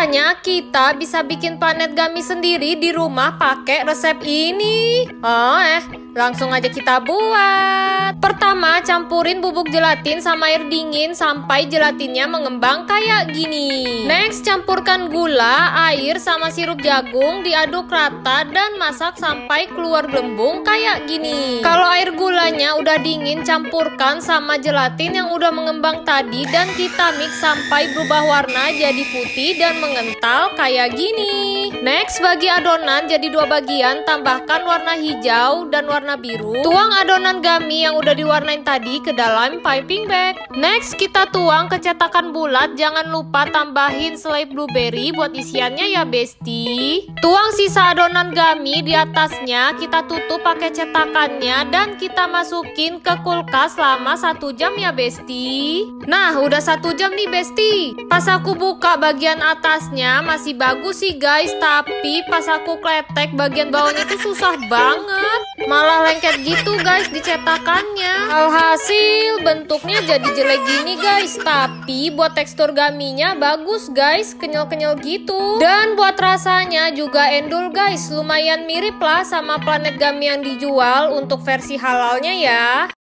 Katanya kita bisa bikin planet gummy sendiri di rumah pakai resep ini. Langsung aja kita buat. Pertama, campurin bubuk gelatin sama air dingin sampai gelatinnya mengembang kayak gini. Next, campurkan gula, air, sama sirup jagung, diaduk rata dan masak sampai keluar gelembung kayak gini. Kalau air gulanya udah dingin, campurkan sama gelatin yang udah mengembang tadi dan kita mix sampai berubah warna jadi putih dan mengental kayak gini. Next, bagi adonan jadi dua bagian, tambahkan warna hijau dan warna biru. Tuang adonan gummy yang udah diwarnain tadi ke dalam piping bag. Next, kita tuang ke cetakan bulat. Jangan lupa tambahin selai blueberry buat isiannya ya besti. Tuang sisa adonan gummy di atasnya. Kita tutup pakai cetakannya dan kita masukin ke kulkas selama 1 jam ya besti. Nah, udah 1 jam nih besti. Pas aku buka bagian atasnya masih bagus sih guys, tapi pas aku kletek bagian bawahnya tuh susah banget. Malah lengket gitu guys di cetakannya. Alhasil bentuknya jadi jelek gini guys, tapi buat tekstur gaminya bagus guys, kenyal-kenyal gitu. Dan buat rasanya juga endul guys, lumayan mirip lah sama Planet Gummy yang dijual untuk versi halalnya ya.